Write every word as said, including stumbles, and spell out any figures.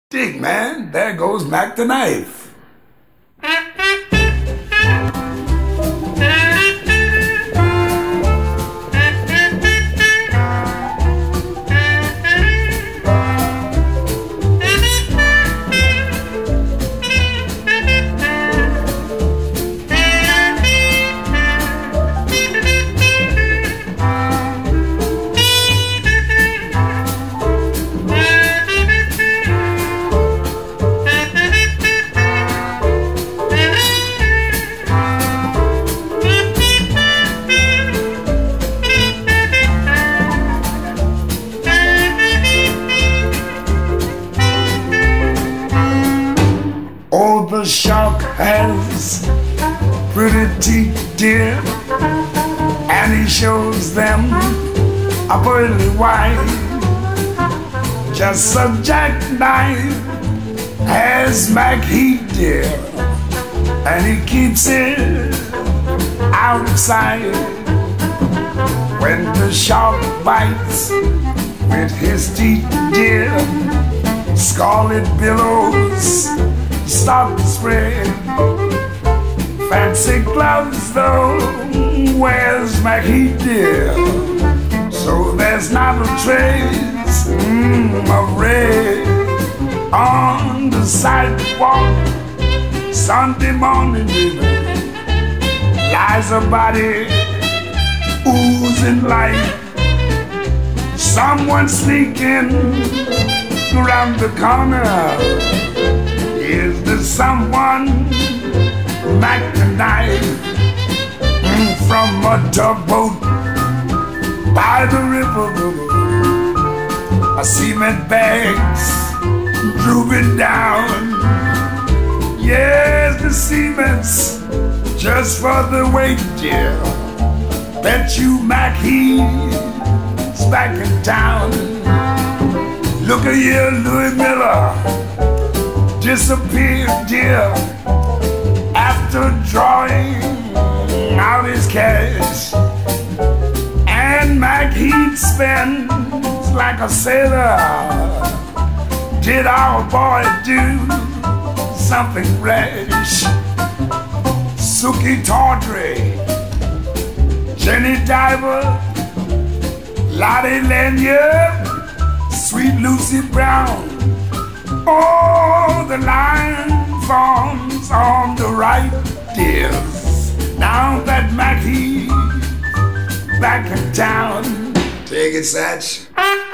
Dig, man, there goes Mac the Knife. Oh, the shark has pretty teeth, dear, and he shows them a pearly white. Just a jackknife has Mac Heat, dear, and he keeps it out of sight. When the shark bites with his teeth, dear, scarlet billows start to spread. Fancy gloves though, where's Mac Heat, dear? So there's not a trace mm, of red on the sidewalk. Sunday morning, lies a body oozing life. Someone sneaking around the corner. Is there someone Mac the Knife mm, from a tugboat by the river? A cement bags drooping down. Yes, the cement's just for the weight, dear. Bet you Mac Heat's back in town. Look at here, Louis Miller disappeared, dear, after drawing out his cash. And Mac Heat spends like a sailor. Did our boy do something rash? Suki Tawdry, Jenny Diver, Lottie Lanyard, Sweet Lucy Brown. Oh, the line forms on the right, dears. Now that Mac Heat back in town. Take it, Satch.